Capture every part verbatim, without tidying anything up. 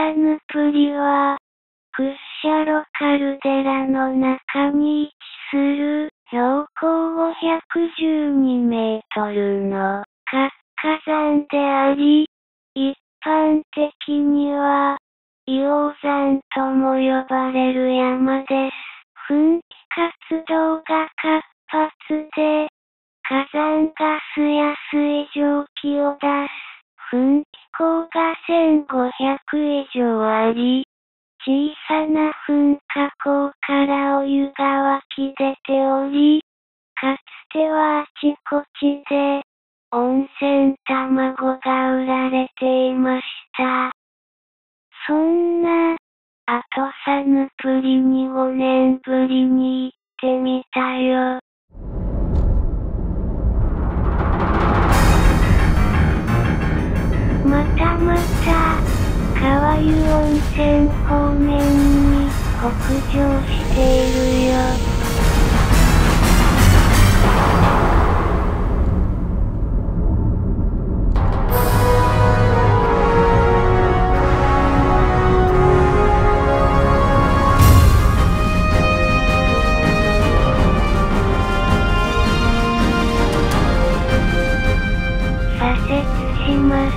サヌプリは、クッシャロカルデラの中に位置する、標高ごひゃくじゅうにメートルの活火山であり、一般的には、硫黄山とも呼ばれる山です。噴気活動が活発で、火山ガスや水蒸気を出す噴気口がせんごひゃく以上あり、小さな噴火口からお湯が湧き出ており、かつてはあちこちで温泉卵が売られていました。そんな、アトサヌプリにごねんぶりに行ってみたよ。またまた、川湯温泉方面に北上しているよ。左折します。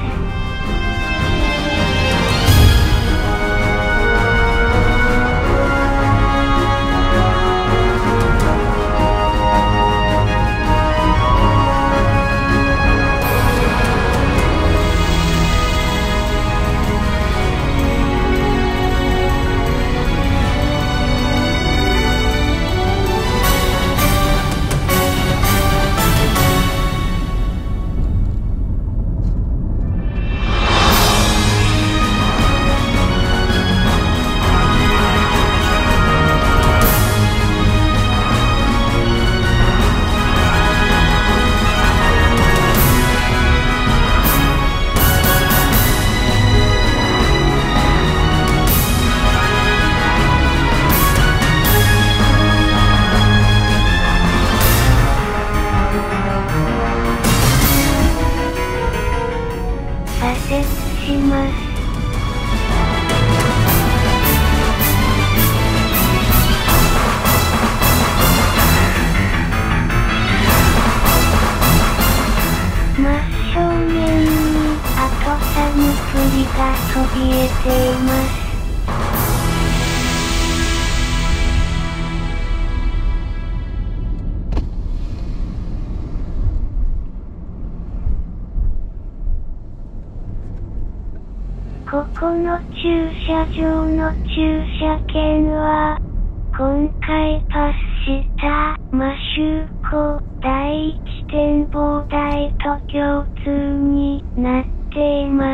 左折します。真正面にアトサヌプリがそびえています。ここの駐車場の駐車券は、今回パスした摩周湖第一展望台と共通になっています。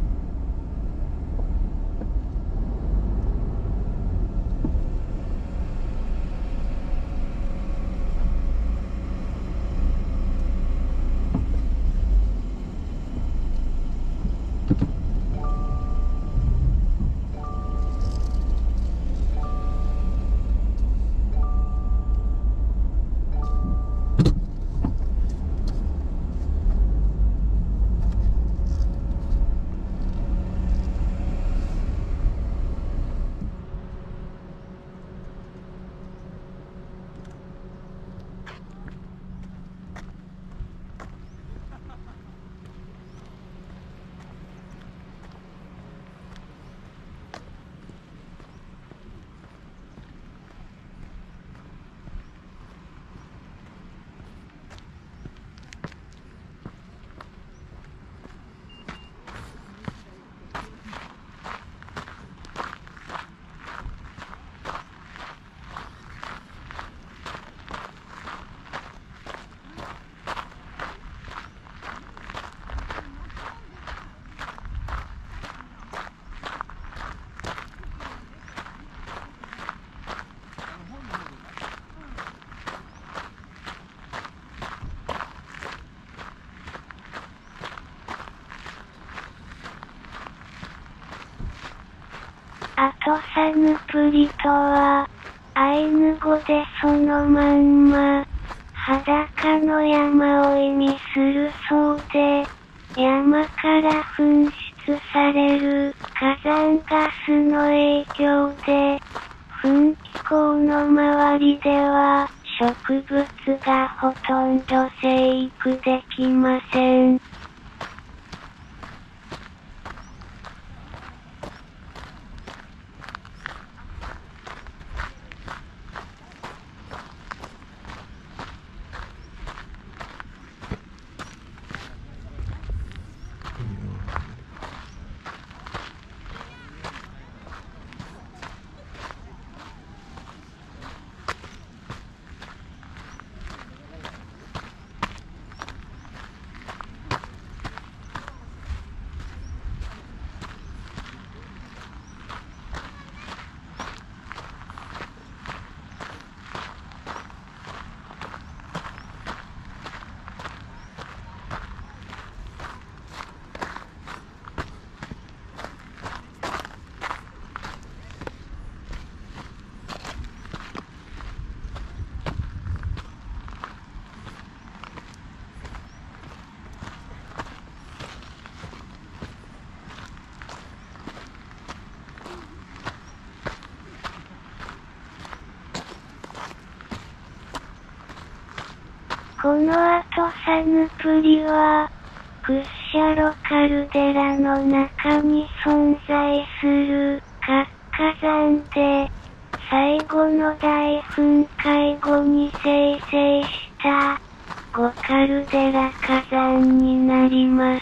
アトサヌプリとは、アイヌ語でそのまんま、裸の山を意味するそうで、山から噴される火山ガスの影響で、噴気口の周りでは植物がほとんど生育できません。この後サヌプリは、クッシャロカルデラの中に存在する活火山で、最後の大噴火後に生成したゴカルデラ火山になります。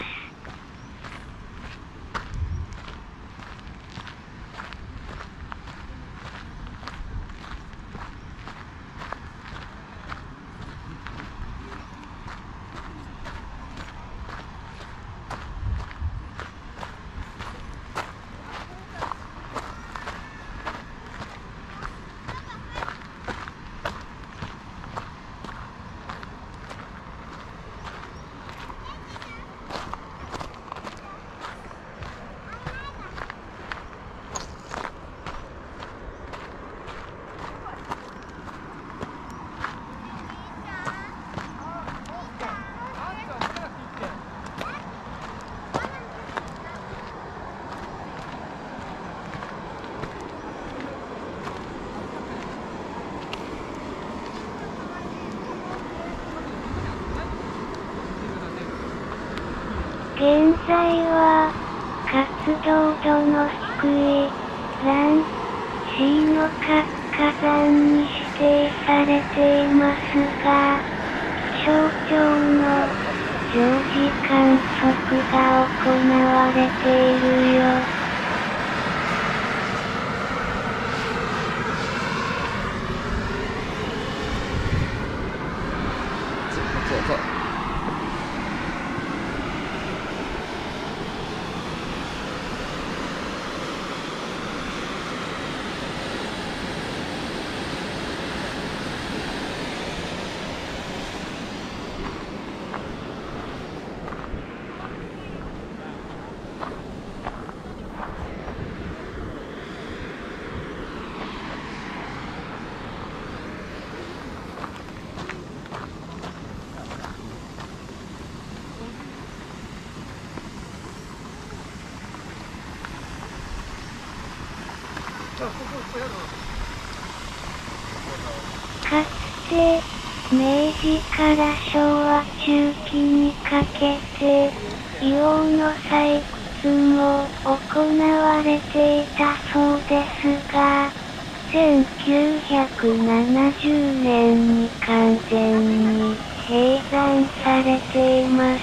現在は、活動度の低い、ラン C の活火山に指定されていますが、気象庁の常時観測が行われているよ。 そうそう。 かつて、明治から昭和中期にかけて、硫黄の採掘も行われていたそうですが、せんきゅうひゃくななじゅうねんに完全に閉山されています。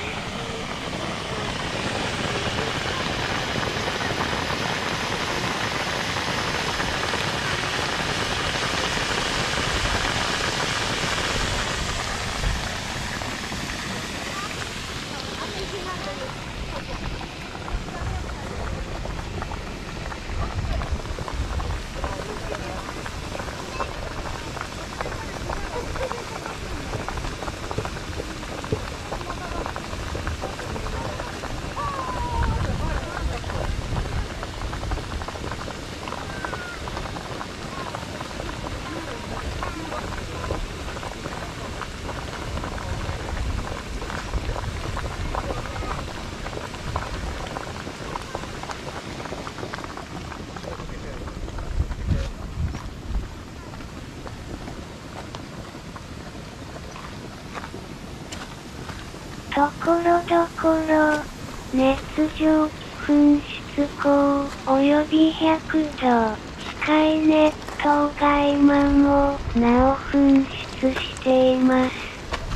ところどころ、熱蒸気噴出口、およびひゃくど近い熱湯が今も、なお噴出しています。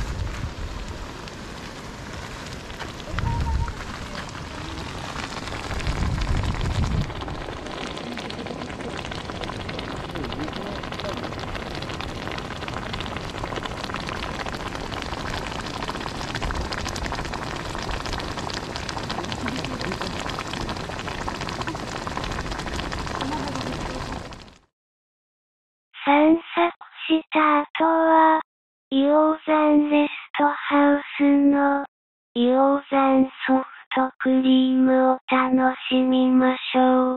散策した後は、硫黄山レストハウスの、硫黄山ソフトクリームを楽しみましょう。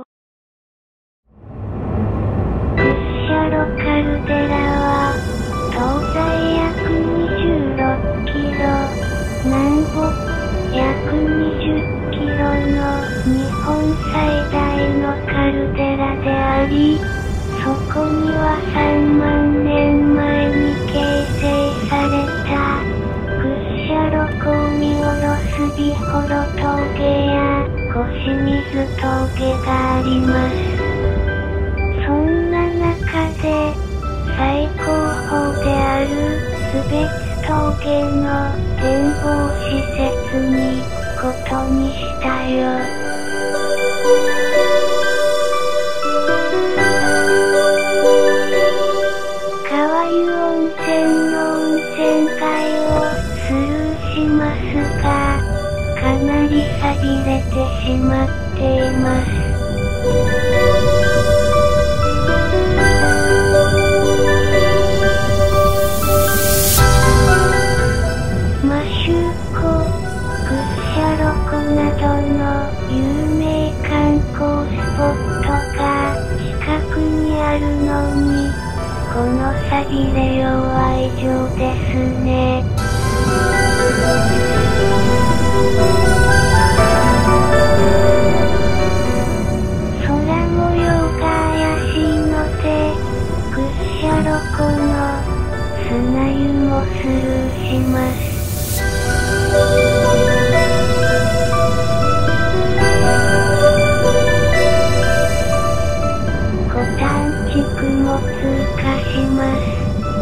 クッシャロカルデラは、東西約にじゅうろっキロ、南北約にじゅっキロの日本最大のカルデラであり、そこにはさんまんねんまえに形成された、クッシャロコウミオロスビホロ峠やコシミズ峠があります。そんな中で、最高峰である津別峠の展望施設に行くことにしたよ。川湯温泉の温泉街をスルーしますが、かなり寂れてしまっています。マシューコ、クッシャロコなどの有名観光スポットが近くにあるのに、この寂れようは異常ですね。空模様が怪しいので、クッシャロコの砂湯もスルーします。コタン地区も通過します。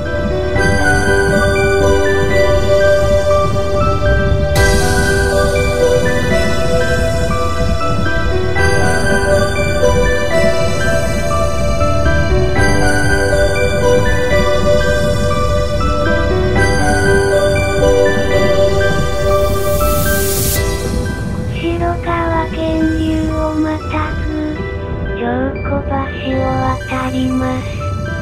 白川源流をまたぐ、上古橋を渡ります。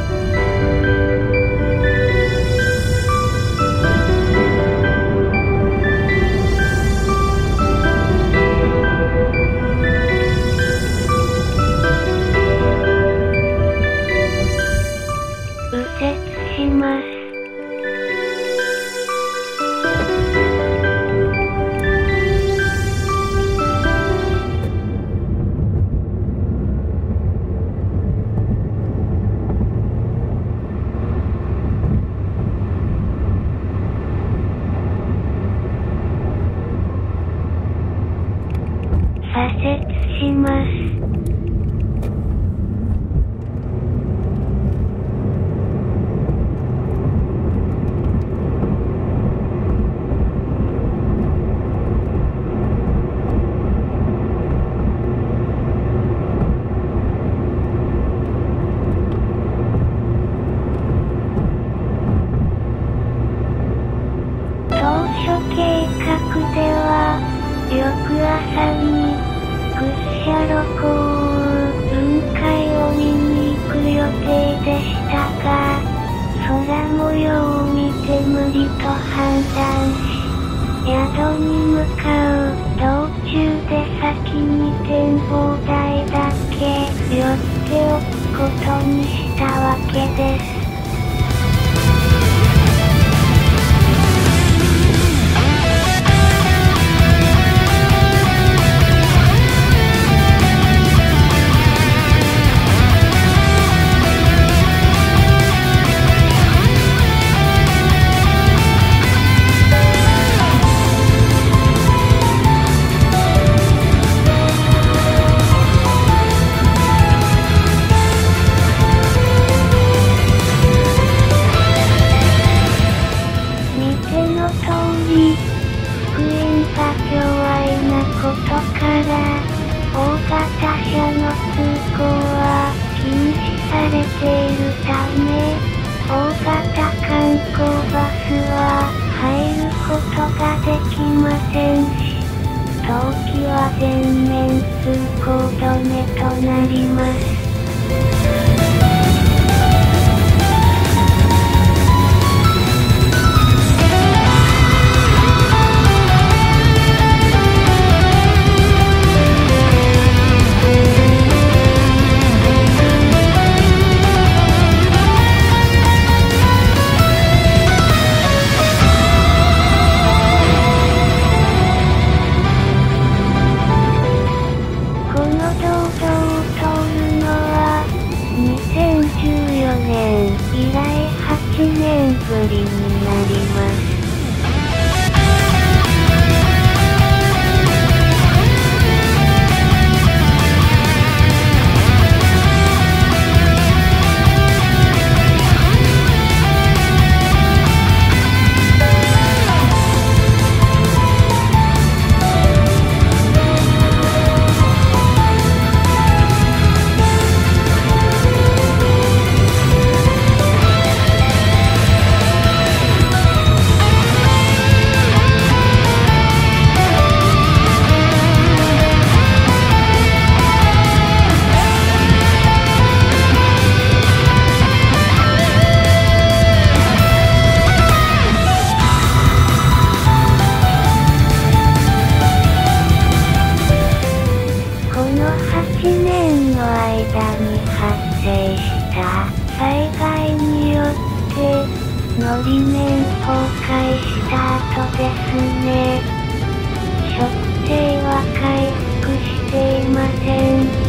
右折します。左折します。当初計画では、翌朝にクッシャロコウ雲海を見に行く予定でしたが、空模様を見て無理と判断し、宿に向かう道中で先に展望台だけ寄っておくことにしたわけです。 れているため、大型観光バスは入ることができませんし、冬季は全面通行止めとなります。以来はちねんぶりになります。はちねんの間に発生した災害によってのり面崩壊した後ですね。食性は回復していません。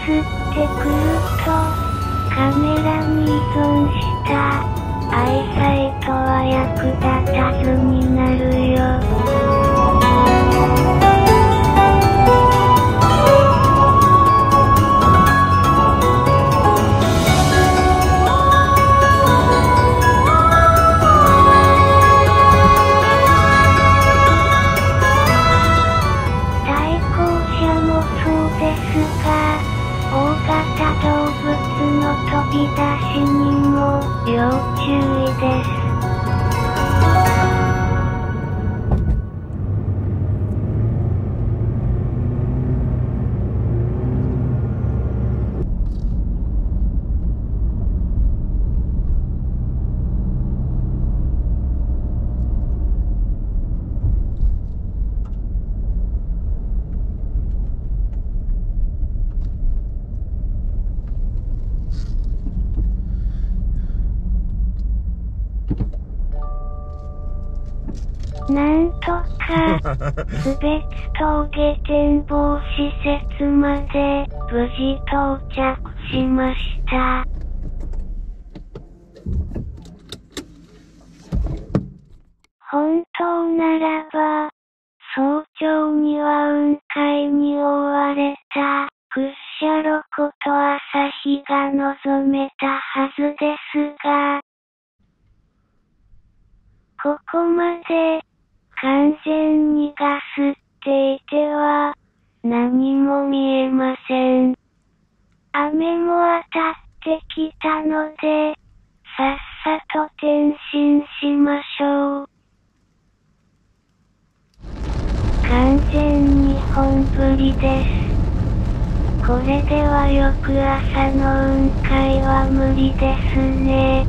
ってくると、カメラに依存したアイサイトは役立たずになるよ。対向車もそうですが、大型動物の飛び出しにも要注意です。なんとか、津別峠展望施設まで無事到着しました。本当ならば、早朝には雲海に覆われた屈斜路湖と朝日が望めたはずですが、ここまで完全にガスっていては何も見えません。雨も当たってきたので、さっさと転進しましょう。完全に本降りです。これでは翌朝の雲海は無理ですね。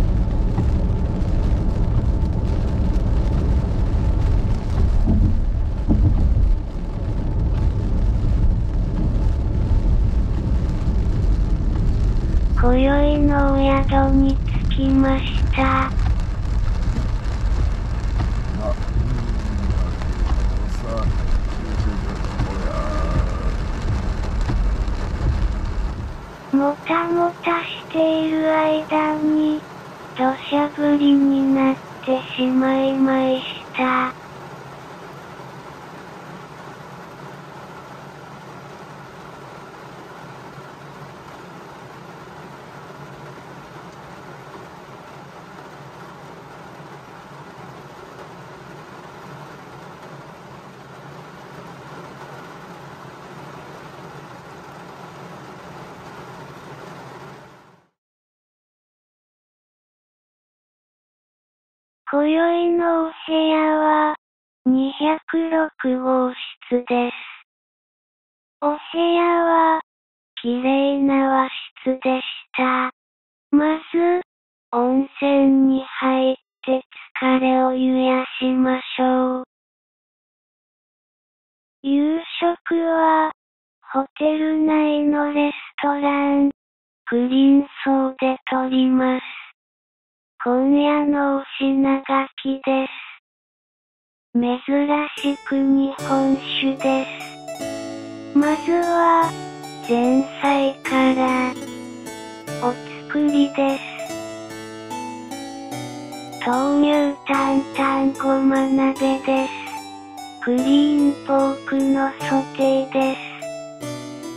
今宵のお宿に着きました。もたもたしている間に、土砂降りになってしまいました。今宵のお部屋は、にひゃくろくごう室です。お部屋は、綺麗な和室でした。まず、温泉に入って疲れを癒しましょう。夕食は、ホテル内のレストラン、クリンソーでとります。今夜のお品書きです。珍しく日本酒です。まずは、前菜から、お作りです。豆乳担々ごま鍋です。クリーンポークのソテーです。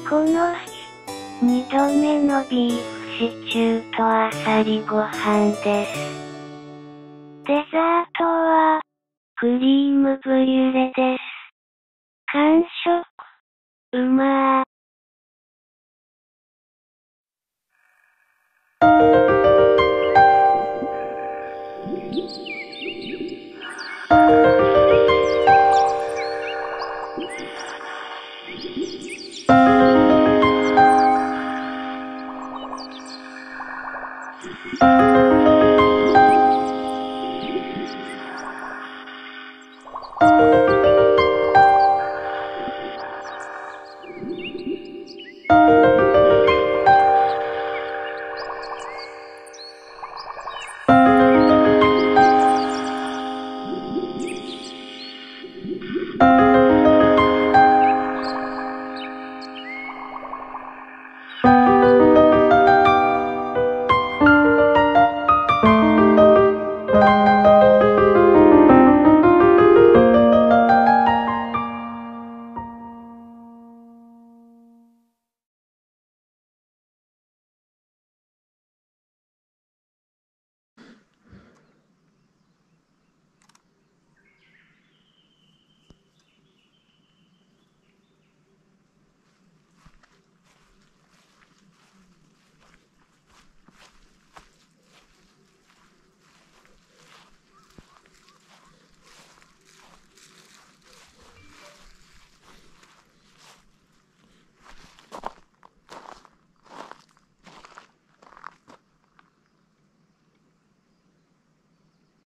この日、二度目のビーフシチューとあさりご飯です。デザートは、クリームブリュレです。完食、うまー。you